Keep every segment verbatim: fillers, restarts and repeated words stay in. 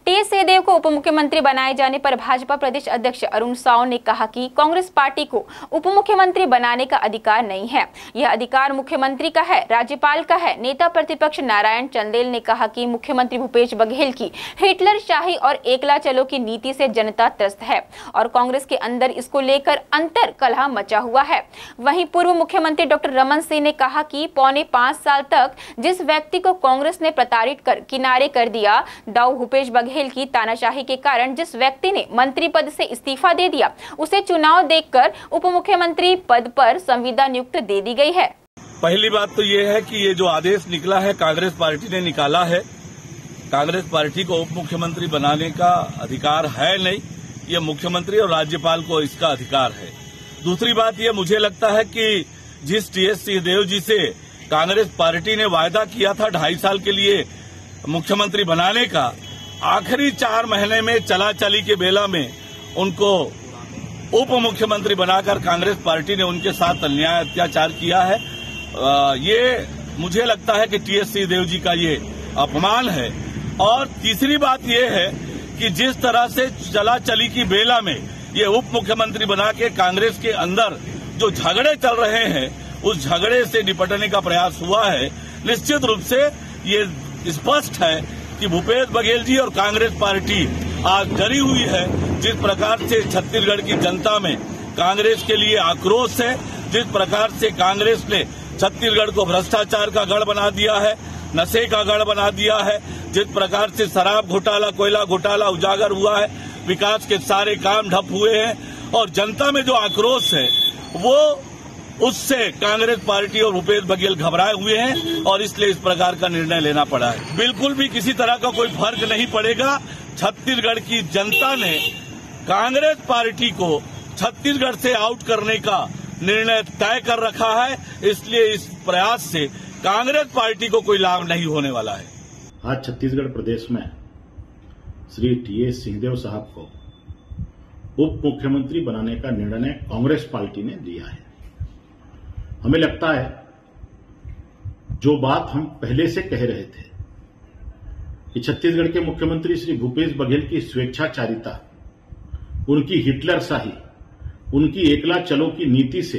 TS Singhdeo को उप मुख्यमंत्री बनाए जाने पर भाजपा प्रदेश अध्यक्ष अरुण साव ने कहा कि कांग्रेस पार्टी को उप मुख्यमंत्री बनाने का अधिकार नहीं है। यह अधिकार मुख्यमंत्री का है, राज्यपाल का है। नेता प्रतिपक्ष नारायण चंदेल ने कहा कि मुख्यमंत्री भूपेश बघेल की हिटलरशाही और एकला चलो की नीति से जनता त्रस्त है और कांग्रेस के अंदर इसको लेकर अंतर कलह मचा हुआ है। वहीं पूर्व मुख्यमंत्री डॉक्टर रमन सिंह ने कहा कि पौने पांच साल तक जिस व्यक्ति को कांग्रेस ने प्रताड़ित कर किनारे कर दिया, दाऊ भूपेश बघेल की तानाशाही के कारण जिस व्यक्ति ने मंत्री पद से इस्तीफा दे दिया, उसे चुनाव देकर उप मुख्यमंत्री पद पर संविदा नियुक्त दे दी गई है। पहली बात तो ये है कि ये जो आदेश निकला है कांग्रेस पार्टी ने निकाला है। कांग्रेस पार्टी को उप मुख्यमंत्री बनाने का अधिकार है नहीं, ये मुख्यमंत्री और राज्यपाल को इसका अधिकार है। दूसरी बात ये मुझे लगता है कि जिस टीएस सिंहदेव जी से कांग्रेस पार्टी ने वायदा किया था ढाई साल के लिए मुख्यमंत्री बनाने का, आखिरी चार महीने में चला चली के बेला में उनको उप मुख्यमंत्री बनाकर कांग्रेस पार्टी ने उनके साथ अन्याय अत्याचार किया है। आ, ये मुझे लगता है कि टीएस सिंहदेव जी का ये अपमान है। और तीसरी बात ये है कि जिस तरह से चला चली की बेला में ये उप मुख्यमंत्री बना के कांग्रेस के अंदर जो झगड़े चल रहे हैं, उस झगड़े से निपटने का प्रयास हुआ है। निश्चित रूप से ये स्पष्ट है कि भूपेश बघेल जी और कांग्रेस पार्टी आज डरी हुई है। जिस प्रकार से छत्तीसगढ़ की जनता में कांग्रेस के लिए आक्रोश है, जिस प्रकार से कांग्रेस ने छत्तीसगढ़ को भ्रष्टाचार का गढ़ बना दिया है, नशे का गढ़ बना दिया है, जिस प्रकार से शराब घोटाला, कोयला घोटाला उजागर हुआ है, विकास के सारे काम ठप हुए हैं और जनता में जो आक्रोश है वो उससे कांग्रेस पार्टी और भूपेश बघेल घबराए हुए हैं और इसलिए इस प्रकार का निर्णय लेना पड़ा है। बिल्कुल भी किसी तरह का कोई फर्क नहीं पड़ेगा। छत्तीसगढ़ की जनता ने कांग्रेस पार्टी को छत्तीसगढ़ से आउट करने का निर्णय तय कर रखा है, इसलिए इस प्रयास से कांग्रेस पार्टी को कोई लाभ नहीं होने वाला है। आज छत्तीसगढ़ प्रदेश में श्री टीएस सिंहदेव साहब को उप मुख्यमंत्री बनाने का निर्णय कांग्रेस पार्टी ने लिया है। हमें लगता है जो बात हम पहले से कह रहे थे कि छत्तीसगढ़ के मुख्यमंत्री श्री भूपेश बघेल की स्वेच्छाचारिता, उनकी हिटलरशाही, उनकी एकला चलो की नीति से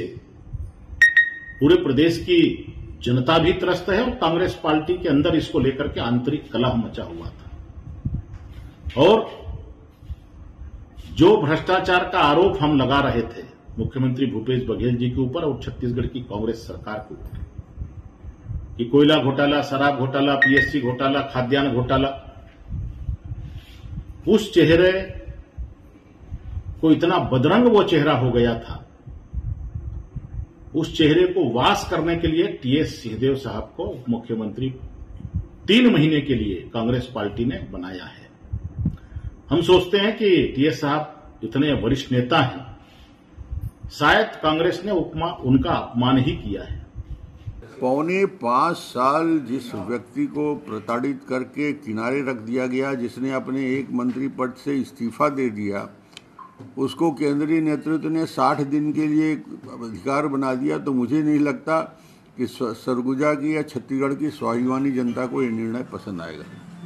पूरे प्रदेश की जनता भी त्रस्त है और कांग्रेस पार्टी के अंदर इसको लेकर के आंतरिक कलह मचा हुआ था। और जो भ्रष्टाचार का आरोप हम लगा रहे थे मुख्यमंत्री भूपेश बघेल जी के ऊपर और छत्तीसगढ़ की कांग्रेस सरकार के ऊपर कि कोयला घोटाला, शराब घोटाला, पीएससी घोटाला, खाद्यान्न घोटाला, उस चेहरे को इतना बदरंग वो चेहरा हो गया था, उस चेहरे को वास करने के लिए टीएस सिंहदेव साहब को मुख्यमंत्री तीन महीने के लिए कांग्रेस पार्टी ने बनाया है। हम सोचते हैं कि टीएस साहब इतने वरिष्ठ नेता हैं, शायद कांग्रेस ने उपमा उनका अपमान ही किया है। पौने पांच साल जिस व्यक्ति को प्रताड़ित करके किनारे रख दिया गया, जिसने अपने एक मंत्री पद से इस्तीफा दे दिया, उसको केंद्रीय नेतृत्व ने साठ दिन के लिए अधिकार बना दिया, तो मुझे नहीं लगता कि सरगुजा की या छत्तीसगढ़ की स्वाभिमानी जनता को ये निर्णय पसंद आएगा।